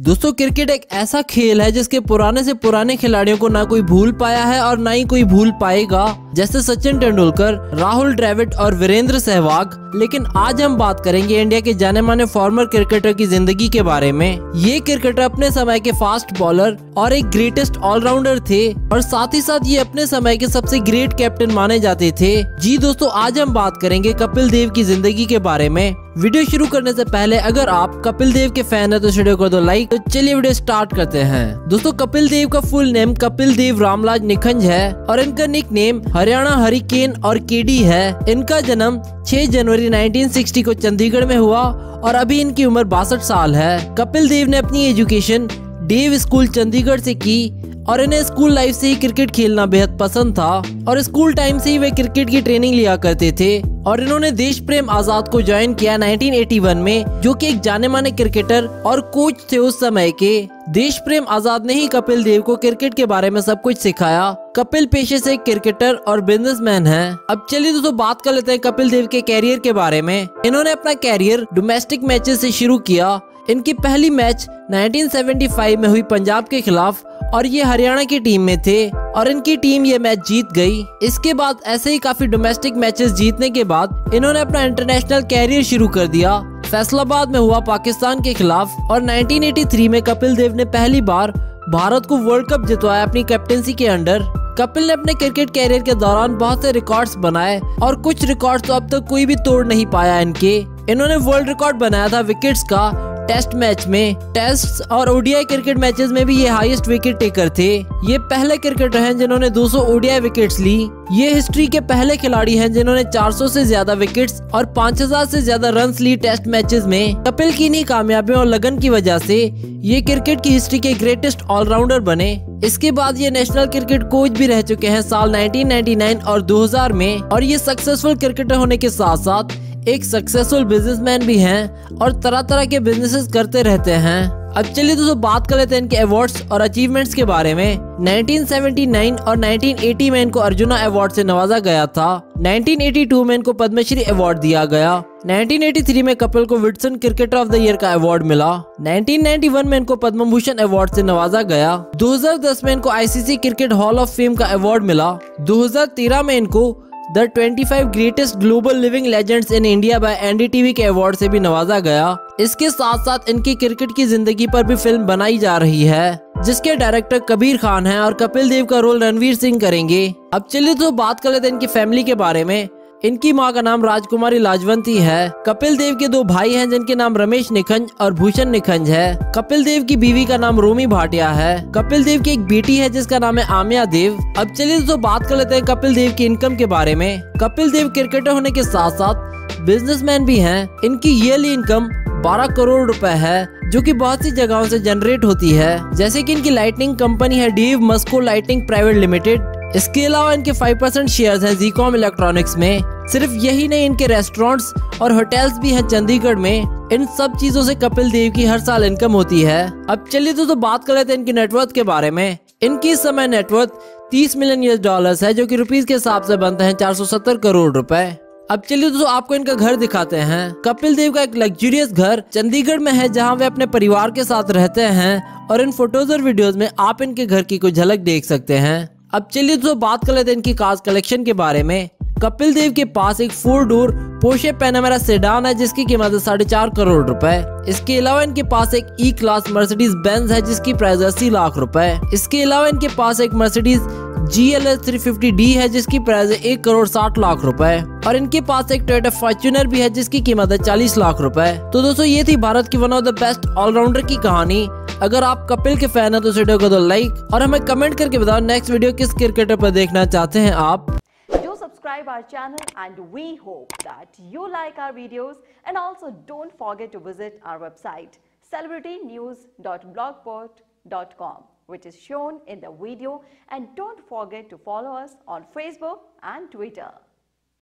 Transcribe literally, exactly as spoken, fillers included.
दोस्तों क्रिकेट एक ऐसा खेल है जिसके पुराने से पुराने खिलाड़ियों को ना कोई भूल पाया है और ना ही कोई भूल पाएगा, जैसे सचिन तेंदुलकर, राहुल द्रविड़ और वीरेंद्र सहवाग। लेकिन आज हम बात करेंगे इंडिया के जाने माने फॉर्मर क्रिकेटर की जिंदगी के बारे में। ये क्रिकेटर अपने समय के फास्ट बॉलर और एक ग्रेटेस्ट ऑलराउंडर थे और साथ ही साथ ये अपने समय के सबसे ग्रेट कैप्टन माने जाते थे। जी दोस्तों, आज हम बात करेंगे कपिल देव की जिंदगी के बारे में। वीडियो शुरू करने से पहले अगर आप कपिल देव के फैन है तो वीडियो कर दो लाइक। तो चलिए वीडियो स्टार्ट करते हैं। दोस्तों कपिल देव का फुल नेम कपिल देव रामलाल निखंज है और इनका निक नेम हरियाणा हरिकेन और केडी है। इनका जन्म छह जनवरी उन्नीस सौ साठ को चंडीगढ़ में हुआ और अभी इनकी उम्र बासठ साल है। कपिल देव ने अपनी एजुकेशन देव स्कूल चंडीगढ़ से की और इन्हें स्कूल लाइफ से ही क्रिकेट खेलना बेहद पसंद था और स्कूल टाइम से ही वे क्रिकेट की ट्रेनिंग लिया करते थे और इन्होंने देश प्रेम आजाद को ज्वाइन किया उन्नीस सौ इक्यासी में, जो कि एक जाने माने क्रिकेटर और कोच थे उस समय के। देश प्रेम आजाद ने ही कपिल देव को क्रिकेट के बारे में सब कुछ सिखाया। कपिल पेशे से एक क्रिकेटर और बिजनेसमैन हैं। अब चलिए दोस्तों बात कर लेते हैं कपिल देव के कैरियर के बारे में। इन्होंने अपना कैरियर डोमेस्टिक मैचेस से शुरू किया। इनकी पहली मैच उन्नीस सौ पचहत्तर में हुई पंजाब के खिलाफ और ये हरियाणा की टीम में थे और इनकी टीम ये मैच जीत गई। इसके बाद ऐसे ही काफी डोमेस्टिक मैचेस जीतने के बाद इन्होंने अपना इंटरनेशनल कैरियर शुरू कर दिया। फैसलाबाद में हुआ पाकिस्तान के खिलाफ और उन्नीस सौ तिरासी में कपिल देव ने पहली बार भारत को वर्ल्ड कप जितवाया अपनी कैप्टेंसी के अंडर। कपिल ने अपने क्रिकेट कैरियर के दौरान बहुत से रिकॉर्ड्स बनाए और कुछ रिकॉर्ड्स तो अब तक कोई भी तोड़ नहीं पाया इनके। इन्होंने वर्ल्ड रिकॉर्ड बनाया था विकेट्स का टेस्ट मैच में। टेस्ट और ओडीआई क्रिकेट मैचेस में भी ये हाईएस्ट विकेट टेकर थे। ये पहले क्रिकेटर हैं जिन्होंने दो सौ ओडीआई विकेट्स ली। ये हिस्ट्री के पहले खिलाड़ी हैं जिन्होंने चार सौ से ज्यादा विकेट्स और पाँच हज़ार से ज्यादा रन्स ली टेस्ट मैचेस में। कपिल की इन्हीं कामयाबियों और लगन की वजह से ये क्रिकेट की हिस्ट्री के ग्रेटेस्ट ऑलराउंडर बने। इसके बाद ये नेशनल क्रिकेट कोच भी रह चुके हैं साल उन्नीस सौ निन्यानवे और दो हज़ार में और ये सक्सेसफुल क्रिकेटर होने के साथ साथ एक सक्सेसफुल बिजनेसमैन भी हैं और तरह तरह के बिजनेसेस करते रहते हैं। अब चलिए दोस्तों बात कर लेते हैं इनके अवार्ड्स और अचीवमेंट्स के बारे में। उन्नीस सौ उन्यासी और उन्नीस सौ अस्सी में इनको अर्जुना अवार्ड से नवाजा गया था। उन्नीस सौ बयासी में इनको पद्मश्री अवार्ड दिया गया। उन्नीस सौ तिरासी में कपिल को विल्सन क्रिकेटर ऑफ द ईयर का अवार्ड मिला। उन्नीस सौ इक्यानवे में इनको पद्म भूषण अवार्ड से नवाजा गया। दो हज़ार दस में इनको ICC cricket hall of fame का अवार्ड मिला। दो हज़ार तेरह में इनको द पच्चीस greatest global living legends in India by NDTV के अवार्ड से भी नवाजा गया। इसके साथ साथ इनकी क्रिकेट की जिंदगी पर भी फिल्म बनाई जा रही है जिसके डायरेक्टर कबीर खान हैं और कपिल देव का रोल रणवीर सिंह करेंगे। अब चलिए तो बात कर लेते हैं इनकी फैमिली के बारे में। इनकी मां का नाम राजकुमारी लाजवंती है। कपिल देव के दो भाई हैं जिनके नाम रमेश निखंज और भूषण निखंज है। कपिल देव की बीवी का नाम रोमी भाटिया है। कपिल देव की एक बेटी है जिसका नाम है आमिया देव। अब चलिए तो बात कर लेते हैं कपिल देव की इनकम के बारे में। कपिल देव क्रिकेटर होने के साथ साथ बिजनेसमैन भी हैं। इनकी ईयरली इनकम बारह करोड़ रुपए है जो कि बहुत सी जगहों से जनरेट होती है, जैसे कि इनकी लाइटनिंग कंपनी है Dev Musco lighting private limited. इसके अलावा इनके पाँच परसेंट शेयर्स हैं जीकॉम इलेक्ट्रॉनिक्स में। सिर्फ यही नहीं, इनके रेस्टोरेंट्स और होटल्स भी हैं चंडीगढ़ में। इन सब चीजों से कपिल देव की हर साल इनकम होती है। अब चलिए तो, तो बात कर लेते हैं इनकी नेटवर्थ के बारे में। इनकी इस समय नेटवर्थ तीस मिलियन यूएस डॉलर्स है जो कि रुपीस के हिसाब से बनते हैं चार सौ सत्तर करोड़ रुपए। अब चलिए दोस्तों आपको इनका घर दिखाते हैं। कपिल देव का एक लग्जरियस घर चंडीगढ़ में है जहां वे अपने परिवार के साथ रहते हैं और इन फोटोज और वीडियोस में आप इनके घर की कुछ झलक देख सकते हैं। अब चलिए दोस्तों बात कर लेते हैं इनकी कार्स कलेक्शन के बारे में। कपिल देव के पास एक four door Porsche Panamera sedan है जिसकी कीमत है साढ़े चार करोड़ रुपए। इसके अलावा इनके पास एक ई क्लास मर्सिडीज बेंज है जिसकी प्राइस अस्सी लाख रुपए। इसके अलावा इनके पास एक Mercedes G L S three fifty D है जिसकी प्राइस है एक करोड़ साठ लाख रुपए और इनके पास एक टोयोटा फॉर्च्यूनर भी है जिसकी कीमत है चालीस लाख रुपए। तो दोस्तों ये थी भारत की one of the best allrounder की कहानी। अगर आप कपिल के फैन हैं तो इस वीडियो को दो लाइक और हमें कमेंट करके बताओ नेक्स्ट वीडियो किस क्रिकेटर पर देखना चाहते हैं आप। Do subscribe our channel and we hope that you like our videos and also don't forget to visit our website celebrity news dot blogspot dot com which is shown in the video, and don't forget to follow us on Facebook and Twitter.